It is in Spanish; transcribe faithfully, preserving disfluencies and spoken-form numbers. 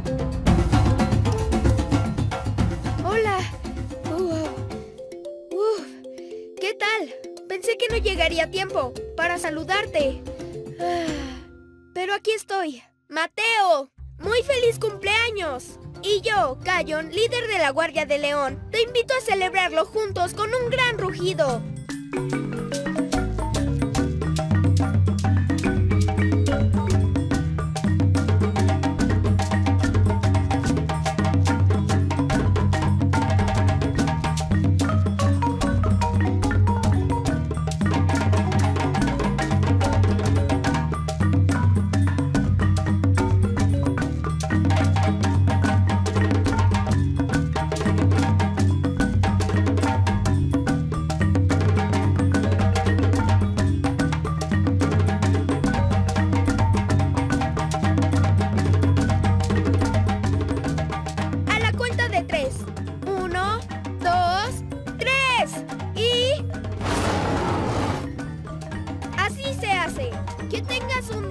Hola. Uh, uf. ¿Qué tal? Pensé que no llegaría a tiempo para saludarte. Ah, pero aquí estoy. ¡Mateo! ¡Muy feliz cumpleaños! Y yo, Cayon, líder de la Guardia de León, te invito a celebrarlo juntos con un gran rugido. Que tengas un